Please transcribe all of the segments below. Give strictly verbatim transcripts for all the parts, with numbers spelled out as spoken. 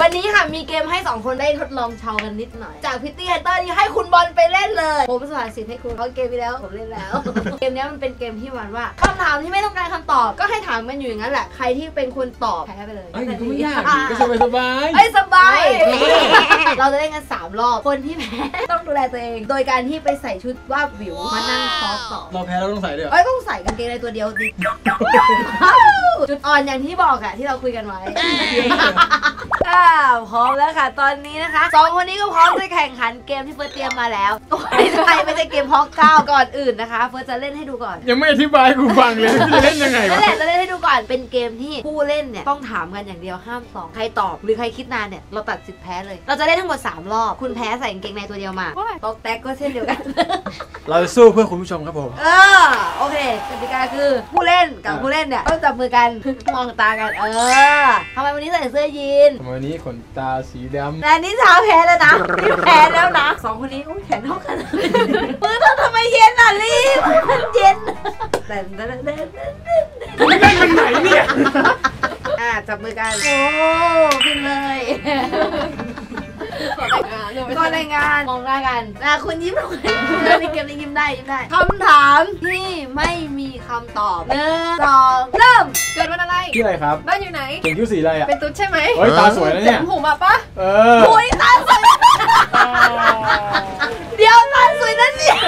วันนี้ค่ะมีเกมให้สองคนได้ทดลองเชากันนิดหน่อยจากพิตตี้ฮันเตอร์นี่ให้คุณบอลไปเล่นเลยผมสละสิทธิ์ให้คุณเพราะเกมไปแล้วผมเล่นแล้วเกมนี้มันเป็นเกมที่มันว่าคำถามที่ไม่ต้องการคำตอบก็ให้ถามกันอยู่อย่างนั้นแหละใครที่เป็นคนตอบแพ้ไปเลยไอ้ก็ไม่ยากก็สบายสบายไอ้สบายเราจะเล่นกันสามรอบคนที่แพ้ต้องดูแลตัวเองโดยการที่ไปใส่ชุดว่าวิวมานั่งทอล์กต่อเราแพ้เราต้องใส่ด้วยเอ้ยต้องใส่กางเกงในตัวเดียวดิจุดอ่อนอย่างที่บอกอะที่เราคุยกันไว้อ่าพร้อมแล้วค่ะตอนนี้นะคะสองคนนี้ก็พร้อมจะแข่งขันเกมที่เฟิร์สเตรียมมาแล้วไม่ใช่ไม่ใช่เกมฮอกเก้าก่อนอื่นนะคะเฟิร์สจะเล่นให้ดูก่อนยังไม่อธิบายกูฟังเลยจะเล่นยังไงวะนั่นแหละจะเล่นให้ดูก่อนเป็นเกมที่ผู้เล่นเนี่ยต้องถามกันอย่างเดียวห้ามตอบใครตอบหรือใครคิดนานเนี่ยเราตัดสิทธิ์แพ้เลยเราจะเล่นทั้งหมดสามรอบคุณแพ้ใส่กางเกงในตัวเดียวมาตอกแตกก็เช่นเดียวกันเราจะสู้เพื่อคุณผู้ชมครับผมเออโอเคกติกาคือผู้เล่นกับผู้เล่นเนี่ยต้องจับมือกันมองตากันเออทำไมวันนี้ใส่เสื้อยีนทำไมวันนี้ขนตาสีดำแต่นี่เช้าแพ้แล้วนะนี่แพ้แล้วนะสองคนนี้อุ้ยแขนเท่ากันมือเธอทำไมเย็นอ่ะรีบมันเย็นเต้นเต้นเต้นเต้นเต้นมันได้มันไหนเนี่ยอ่ะจับมือกันโอ้ขึ้นเลยก็ในงานมองหน้ากันนะคุณยิ้มเลยในเกมนี้ยิ้มได้ยิ้มได้คำถามที่ไม่มีคำตอบหนึ่งสองเริ่มเกิดวันอะไรชื่ออะไรครับบ้านอยู่ไหนเก่งคิ้วสีอะไรอ่ะเป็นตุ๊ดใช่ไหมเฮ้ยตาสวยนะเนี่ยผมมาปะเออโอ้ยตาสวยเดี๋ยวตาสวยนั่นเนี่ย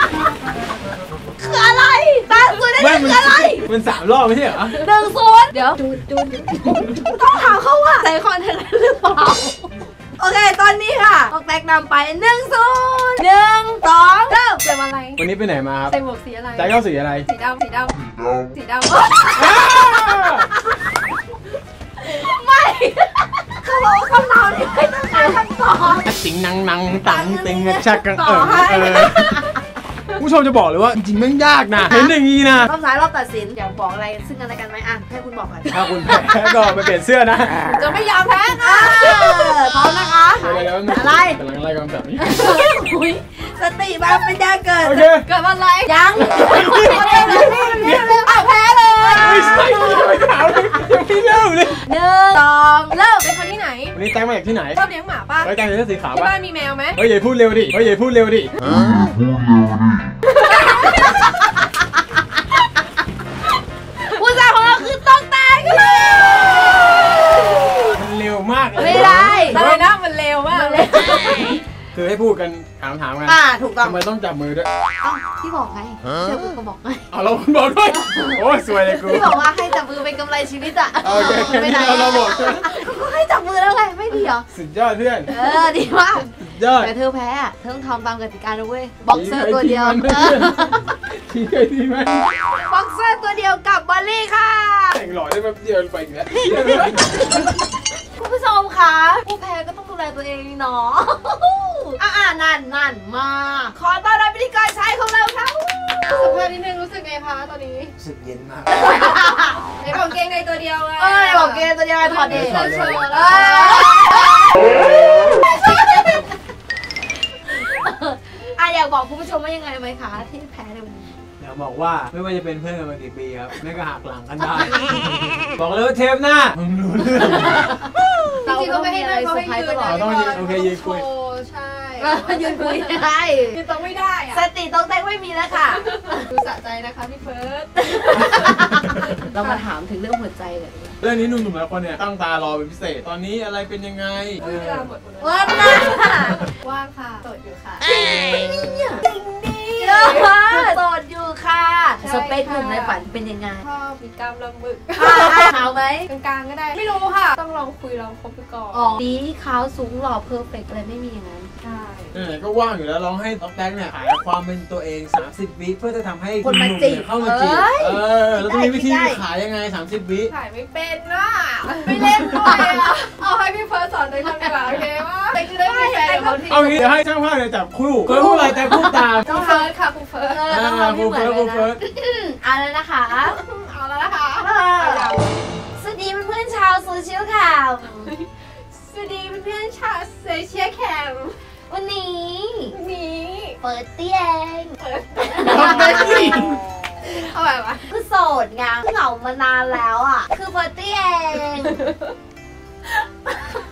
คืออะไรตาสวยนั่นคืออะไรมันสามรอบไม่ใช่เหรอหนึ่งศูนย์เดี๋ยวจูนจูนต้องถามเขาว่าใส่คอนเทนต์หรือเปล่าโอเคตอนนี้ค่ะตอกแตกนำไปหนึ่งศูนย์หนึ่งสองเริ่มเกิดวันอะไรวันนี้ไปไหนมาครับใส่หมวกสีอะไรใจเข้าสีอะไรสีดำสีดำสีดำไม่เขาบอกคำถามนี้ไม่ต้องการคำตอบติงนังนังตังติงชักกันเออเออผู้ชมจะบอกเลยว่าจริงๆมันยากนะเห็นอย่างนี้นะรอบสายรอบตัดสินอยากบอกอะไรซึ่งกันและกันไหมอ่ะให้คุณบอกก่อนถ้าคุณแพ้ก็ไปเปลี่ยนเสื้อนะจะไม่ยอมแพ้ค่ะพร้อมนะคะอะไรกำลังไล่กำแบบนี้สติมาเป็นยาเกิดเกิดวันอะไรยังแพ้เลยไม่ใช่ไม่ถามเลยยังไม่เริ่มเลยหนึ่งสองเริ่มเป็นคนที่ไหนวันนี้แตงมาจากที่ไหนชอบเลี้ยงหมาป่ะเฮ้ยแตงเลี้ยงสีขาวป่ะที่บ้านมีแมวไหมเฮ้ยอย่าพูดเร็วดิเฮ้ยอย่าพูดเร็วดิผู้ชายของเราคือต้องแตกเลยมันเร็วมากไม่ได้อะไรนะมันเร็วมากเลยคือให้พูดกันถามถามกันอ่าถูกต้องทำไมต้องจับมือด้วยที่บอกไงเชื่อคุณก็บอกไงอ๋อเราคุณบอกด้วยโอ้ยสวยเลยกูที่บอกว่าให้จับมือเป็นกำไรชีวิตอ่ะโอเคไม่ได้เราบอกก็ให้จับมือแล้วไงไม่ดีเหรอสุดยอดเพื่อนเออดีมากยอดแต่เธอแพ้เธอต้องทำตามกติกาด้วยบ็อกเซอร์ตัวเดียวทีไงทีไหมบ็อกเซอร์ตัวเดียวกับบอลลี่ค่ะแต่งหล่อได้แบบเดียวไปอีกแล้วคุณผู้ชมคะผู้แพ้ก็ต้องดูแลตัวเองเนาะอ่านั่นนั่นมาขอต้อนรับพิธีกรชายของเราค่ะสัมภาษณ์นิดนึงรู้สึกไงคะตอนนี้รู้สึกเย็นมากในของเกงในตัวเดียวไงเออของเกงตัวเดียวถอดเองเชิญอ่ะอยากบอกคุณผู้ชมว่ายังไงไหมคะที่แพ้ในวันนี้อยากบอกว่าไม่ว่าจะเป็นเพื่อนกันมากี่ปีครับแม่ก็หักหลังกันได้บอกเลยว่าเทปหน้ามึงรู้เรื่องจริงๆก็ไม่ให้นั่งเขาให้ยืนนะต้องยืนโอเคยืนคุยใช่ยืนคุยได้ยืนต้องไม่ได้อะสติต้องแต่งไม่มีแล้วค่ะดูสะใจนะคะพี่เฟิร์สเรามาถามถึงเรื่องหัวใจเลยเรื่องนี้หนุ่มๆหลายคนเนี่ยตั้งตารอเป็นพิเศษตอนนี้อะไรเป็นยังไงเวลาหมดว่างนะว่างค่ะโสดอยู่ค่ะจริงเนี่ยจริงดิโสดอยู่ค่ะสเปคหนุ่มในฝันเป็นยังไงชอบมีกล้ามลำบึกขาวไหมกลางๆก็ได้ไม่รู้ค่ะต้องลองคุยลองคบไปก่อนอ๋อดีขาวสูงหล่อเพอร์เฟกต์อะไรไม่มีอย่างนั้นใช่ไหนๆก็ว่างอยู่แล้วลองให้ต๊อกแต๊กเนี่ยขายความเป็นตัวเองสามสิบวิเพื่อจะทำให้คนมาจีบเข้ามาจีบเออแล้วต้องมีวิธีขายยังไงสามสิบวิขายไม่เป็นน่ะไม่เล่นด้วยอ่ะเอาให้พี่เฟิร์สสอนเลยคนดีกว่าโอเคว่าแต่คือได้ไม่แฟนเขาทีเอางี้เดี๋ยวให้ช่างภาพเนี่ยจับคู่เคยพูดอะไรแต่พูดตามครูเฟิร์สค่ะครูเฟิร์สอ่าครูเฟิร์สครูเฟิร์สเอาแล้วนะคะเอาแล้วนะคะสวัสดีเพื่อนๆชาวโซเชียลข่าวสวัสดีเพื่อนๆชาวโซเชียลแคมวันนี้นี้เปิดเตียงเปิดเอเอาแบบว่าคือโสดไงเหงามานานแล้วอ่ะคือเปิดเตียง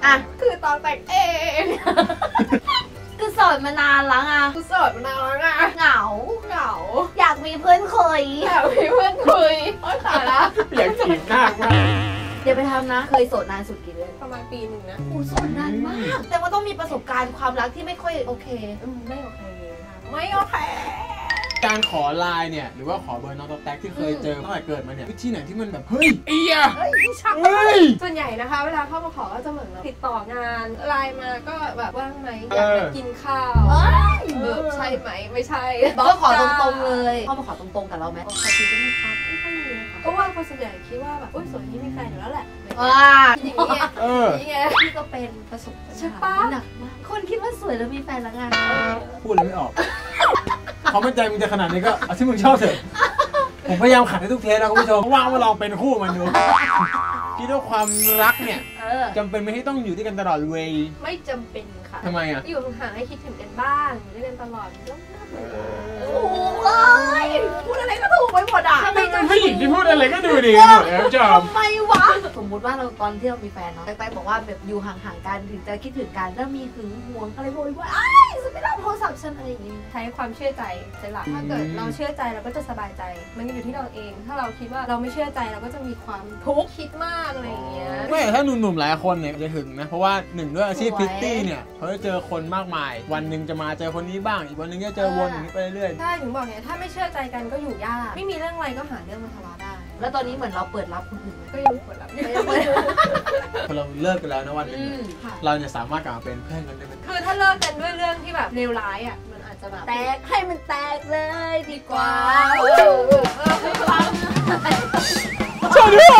อ่ะคือตอนแต่งเองคือโสดมานานแล้วอ่ะกูโสดมานานแล้วไงเหงาเหงาอยากมีเพื่อนคุยอยากมีเพื่อนคุยโอ๊ยตายละอยากจีบหน้ามากเดี๋ยวไปทำนะ เคยโสดนานสุดกี่เดือนประมาณปีหนึ่งนะโอ้โสดนานมาก แต่ว่าต้องมีประสบการณ์ความรักที่ไม่ค่อยโอเคอืมไม่โอเคค่ะไม่โอเคการขอไลน์เนี่ยหรือว่าขอเบอร์น้องต๊อกแต๊กที่เคยเจอตั้งแต่เกิดมาเนี่ยวิธีไหนที่มันแบบเฮ้ยเอียเอ้ยไม่ใช่เฮ้ยส่วนใหญ่นะคะ เวลาเข้ามาขอก็จะเหมือนแบบติดต่องานไลน์มาก็แบบว่างไหมอเอยากอไปกินข้าวเอ้ยเออใช่ไหมไม่ใช่บอกว่าขอตรงๆเลยเข้ามาขอตรงๆกับเราไหมขอคุยได้ไหมครับไม่ค่อยมีค่ะเพราะว่าคนส่วนใหญ่คิดว่าแบบโอ๊ยสวยนี่มีแฟนอยู่แล้วแหละว้าอย่างนี้ไงเอออย่างนี้ไงพี่ก็เป็นประสบการณ์ใช่ปะหนักมากคนคิดว่าสวยแล้วมีแฟนแล้วไงพูดเลยไม่ออกเขามั่นใจมึงจะขนาดนี้ก็เอาที่มึงชอบเถอะผมพยายามขัดให้ทุกเทสนะคุณผู้ชมว่างมาลองเป็นคู่มันดูคิดว่าความรักเนี่ยเออจำเป็นไม่ให้ต้องอยู่ด้วยกันตลอดเวย์ไม่จำเป็นค่ะทำไมอ่ะอยู่ห่างๆให้คิดถึงกันบ้างอยู่ด้วยกันตลอดก็น่าเบื่อถูกเลยพูดอะไรก็ถูกไปหมดอ่ะทำไมเป็นผู้หญิงที่พูดอะไรก็ดูดีกันหมดแล้วจอมทำไมวะ สมมุติว่าเราตอนที่เรามีแฟนเนาะแป๊กๆบอกว่าแบบอยู่ห่างๆกันถึงจะคิดถึงกันแล้วมีหึงหวงอะไรโวยวายอ้ายฉันไม่รับโทรศัพท์ฉันอะไรอย่างงี้ใช้ความเชื่อใจเป็นหลักถ้าเกิดเราเชื่อใจเราก็จะสบายใจ มันอยู่ที่เราเอง ถ้าเราคิดว่าเราไม่เชื่อใจเราก็จะมีความทุกข์คิดมากอะไรอย่างเงี้ยไม่ถ้าหนุ่มๆหลายคนเนี่ยจะถึงนะเพราะว่าหนึ่งด้วยอาชีพพิตตี้เนี่ยเขาจะเจอคนมากมาย วันหนึ่งจะมาเจอคนนี้บ้างอีกวันหนึ่งจะเจอวนอย่างนี้ไปเรื่อยถ้าถึงบอกไงถ้าไม่เชื่อใจกันก็อยู่ยาก ไม่มีเรื่องอะไรก็หาเรื่องมาทะเลาะได้แล้วตอนนี้เหมือนเราเปิดรับคนอื่นไหมก็ยังปวดหลับอยู่พอเราเลิกกันแล้วนะวันหนึงอืมค่ะเราเนี่ยสามารถกลับมาเป็นเพื่อนกันได้ไหมคือถ้าเลิกกันด้วยเรื่องที่แบบเลวร้ายอ่ะมันอาจจะแบบแตกให้มันแตกเลยดีกว่าเออเออเออไม่ฟังชอบด้วย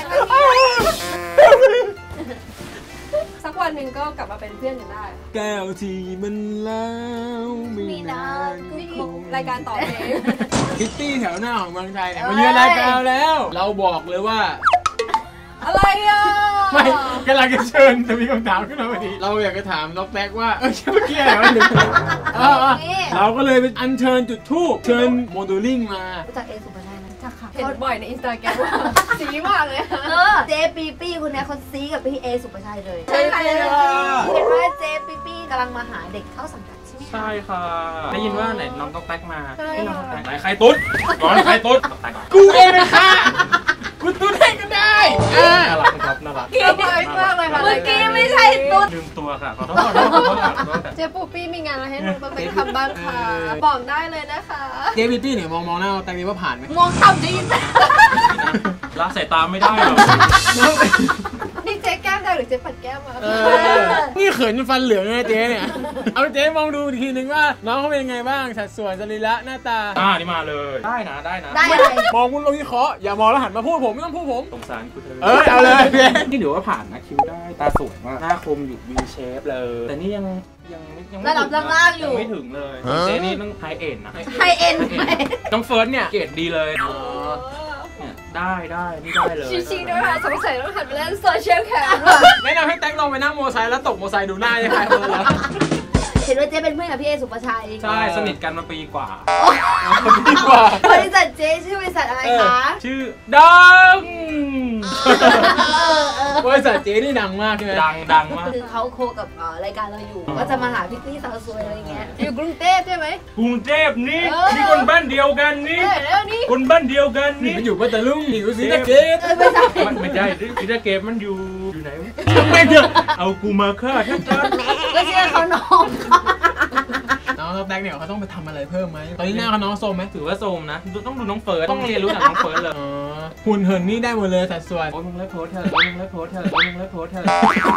สักวันหนึ่งก็กลับมาเป็นเพื่อนกันได้แก้วที่มันแล้วไม่นานก็นี่คงรายการต่อเพลงพิตตี้แถวหน้าของเมืองไทยเนี่ยมาเยือนรายการเราแล้ว เราบอกเลยว่าอะไรอ่ะไม่กำลังจะเชิญแต่มีคำถามขึ้นมาพอดีเราอยากจะถามล็อกแบ็กว่าเออเมื่อกี้อะไรวะหนึ่งเออเออเราก็เลยไปอัญเชิญจุดธูปเชิญโมเดลลิ่งมารู้จักเอสุภาชัยไหมจักค่ะเห็นบ่อยในอินสตาแกรมสีมากเลยค่ะเออเจปีปี้คนเนี้ยเขาซีกับพี่เอสุภาชัยเลยใช่ใครเลยเห็นว่าเจปีปี้กำลังมาหาเด็กเข้าสังกัดใช่ไหมใช่ค่ะ ได้ยินว่าไหนน้องต้องแตกมาใช่ให้น้องต้องแตค่ะกไหนใครตุ๊ดก่อนใครตุ๊ดต้องแตกก่อนกูเองนะคะกูตุ้นให้ก็ได้อ่าน่ารักนะครับน่ารักเก่งมากเลยค่ะเมื่อกี้ไม่ใช่ตุ๊ดลืมตัวค่ะขอโทษขอโทษขอโทษขอโทษเจ๊ปูปี้มีงานอะไรให้น้องต้องไปทำบ้างค่ะบอกได้เลยนะคะเจพีตี้เนี่ยมองมองหน้าเราแต่นี้ว่าผ่านไหมมองต่ำได้ยินไหมละสายตาไม่ได้หรอกนี่เจ๊แก้มได้หรือเจ๊ปัดแก้มมาเออนี่เขินจนฟันเหลืองเลยเจ๊เนี่ยเอาเจ๊มองดูอีกทีนึงว่าน้องเขาเป็นยังไงบ้างสัดส่วนสรีระหน้าตาอ่านี่มาเลย ได้นะได้นะได้อะไรมองคุณลงวิเคราะห์อย่ามองแล้วหันมาพูดผมไม่ต้องพูดผมสงสารกูเธอเออเอาเลยเจ๊นี่เดี๋ยวว่าผ่านนะคิ้วได้ตาสวยมากหน้าคมอยู่ V shape เลย แต่นี่ยังยังไม่ยังไม่ระดับถึงนะล่างๆอยู่ยังไม่ถึงเลยเจนี่ต้องไฮเอ็นนะไฮเอ็นไหมน้องเฟิร์สเนี่ยเกรดดีเลยเออเนี่ยได้ได้นี่ได้เลยชิงๆด้วยค่ะสงสัยต้องหันไปเล่นโซเชียลแคมแนะนำให้แท็กลองไปนั่งโมอไซค์แล้วตกโมอไซค์ดูหน้ายังไงคนละเห็นว่าเจ๊เป็นเพื่อนกับพี่เอสุภาชัยใช่สนิทกันมาปีกว่าดีกว่าบริษัทเจ๊ชื่อบริษัทอะไรคะชื่อดังเออเออบริษัทเจ๊นี่ดังมากใช่ไหมดังดังมากคือเขาโคกับเอ่อรายการเราอยู่ก็จะมาหาพี่ตี้สาวสวยอะไรเงี้ยอยู่กรุงเทพใช่ไหมกรุงเทพนี่เออนี่คนบ้านเดียวกันนี่เออแล้วนี่คนบ้านเดียวกันนี่นี่มันอยู่ปัตตาลุงอยู่ศรีสะเกษเออไม่ใช่มันไม่ใช่พิธาเกมมันอยู่อยู่ไหนวะไม่เถอะเอากูมาฆ่าท่านจ้าก็เชื่อเขาน้องน้องแท็กเนี่ยเขาต้องไปทำอะไรเพิ่มไหมตอนนี้หน้าเขาน้องโซมไหมถือว่าโซมนะต้องดูน้องเฟิร์สต้องเรียนรู้จากน้องเฟิร์สเลยอ๋อหุ่นเหินนี่ได้หมดเลยสัดส่วนโอ้ยมึงเลิกโพสเถอะโอ้ยมึงเลิกโพสเถอะโอ้ยมึงเลิกโพสเถอะ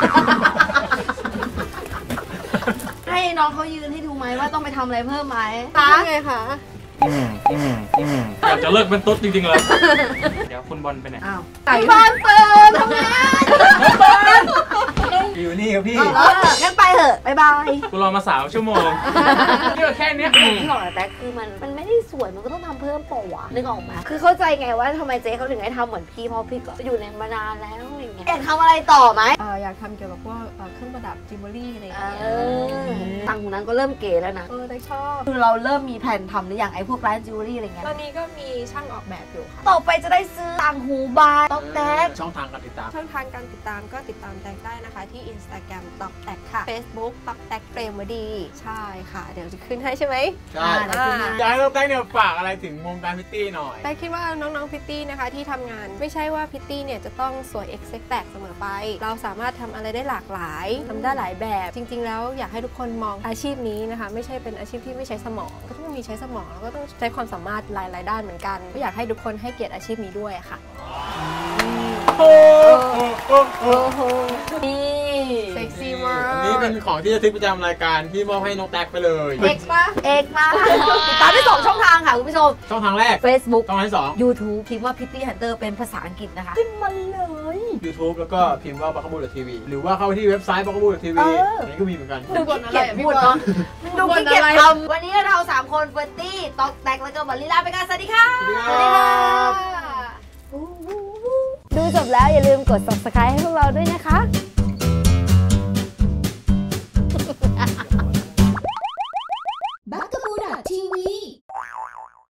ให้น้องเขายืนให้ดูไหมว่าต้องไปทำอะไรเพิ่มไหมทำไงคะอืมอืมอืมอยากจะเลิกเป็นตุ๊ดจริงๆเลยเดี๋ยวคุณบอลไปไหนอ้าวพี่บอลเปิดทำงานอยู่นี่ครับพี่เอองั้นไปเหอะบ๊ายบายกูรอมาสามชั่วโมงเยอะแค่เนี้ยที่บอกแต่คือมันมันไม่ได้สวยมันก็ต้องทำเพิ่มเปล่าวะนึกออกไหมคือเข้าใจไงว่าทำไมเจ๊เขาถึงให้ทำเหมือนพี่เพราะพี่ก็อยู่ในมานานแล้วอะไรเงี้ยอยากทำอะไรต่อไหมเอ่ออยากทำเกี่ยวกับพวกเอ่อเครื่องประดับจิวเวลรี่อะไรอย่างเอเงี้ยอตังค์นั้นก็เริ่มเก๋แล้วนะเออได้ชอบคือเราเริ่มมีแผนทำหรืออย่างไอ้พวกร้านจิวเวลรี่อะไรเงี้ยตอนนี้ก็มีช่างออกแบบอยู่ค่ะต่อไปจะได้ซื้อต่างหูบายต๊อกแต๊กช่องทางการติดตามช่องทางการติดตามก็ติดตามแตกได้นะคะที่ Instagram ตอกแตกค่ะ Facebook ตอกแตกเฟรมวดีใช่ค่ะ เดี๋ยวจะขึ้นให้ใช่ไหมใช่อ่าอยากให้น้องแตงเนี่ยฝากอะไรถึงวงการพิตตี้หน่อยแต่คิดว่าน้องๆพิตตี้นะคะที่ทำงานไม่ใช่ว่าพิตตี้เนี่ยจะต้องสวยเอ็กเซ็กแตกเสมอไป เราสามารถทำอะไรได้หลากหลายทำได้หลายแบบ จริงๆแล้วอยากให้ทุกคนมองอาชีพนี้นะคะไม่ใช่เป็นอาชีพที่ไม่ใช้สมองก็ต้องมีใช้สมองแล้วก็ต้องใช้ความสามารถหลายๆด้านเหมือนกันก็อยากให้ทุกคนให้เกียรติอาชีพนี้ด้วยค่ะโอ้โหโอ้โหโอ้โหนี่เซ็กซี่มากอันนี้เป็นของที่จะทึกประจำรายการที่มอบให้น้องแตกไปเลยเอ็กซ์ปะเอกมาติดตามได้สองช่องทางค่ะคุณผู้ชมช่องทางแรก Facebook ช่องทางที่สอง YouTube พิมพ์ว่า Pitty Hunter เป็นภาษาอังกฤษนะคะขึ้นมาเลย YouTube แล้วก็พิมพ์ว่าบัคบูดทีวีหรือว่าเข้าที่เว็บไซต์บัคบูดทีวีเอออันนี้ก็มีเหมือนกันดูขี้เกียจพูดเนาะดูขี้เกียจทำวันนี้เราสามคนเฟิร์ตตี้ต๊อกแตกแล้วก็บัลลีลาไปกันสวัสดีค่ะสวัสดีครับดูจบแล้วอย่าลืมกด ซับสไครบ์ ให้พวกเราด้วยนะคะ